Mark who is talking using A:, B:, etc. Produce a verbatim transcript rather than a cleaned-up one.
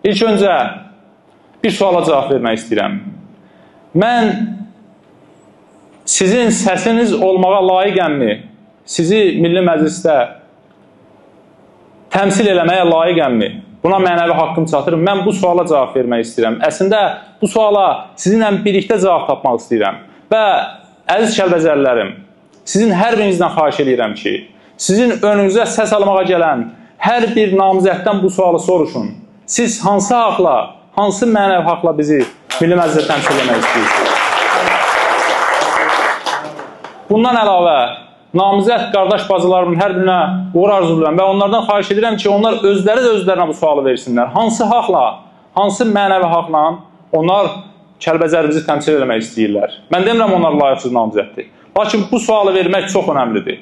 A: İlk öncə bir suala cavab vermək istəyirəm. Mən sizin səsiniz olmağa layiqəmmi? Sizi Milli Məclisdə təmsil eləməyə layiqəmmi? Buna mənəvi haqqım çatır. Mən bu suala cavab vermək istəyirəm. Əslində, bu suala sizinlə birlikdə cavab tapmaq istəyirəm. Və əziz Kəlbəcərlilərim, sizin hər birinizdən xahiş edirəm ki, sizin önünüzə səs almağa gələn hər bir namizəddən bu sualı soruşun. Siz hansı haqla, hansı mənəvi haqla bizi Milli Məclisdə təmsil etmək istəyirsiniz? Bundan əlavə, namizəd qardaş bacılarımın hər birinə uğur arzulayıram və onlardan xahiş edirəm ki, onlar özləri də özlərinə bu sualı versinlər. Hansı haqla, hansı mənəvi haqla onlar Kəlbəcərimizi təmsil etmək istəyirlər? Mən demirəm onlar layiqsiz namizəddir. Lakin bu sualı vermək çox önəmlidir.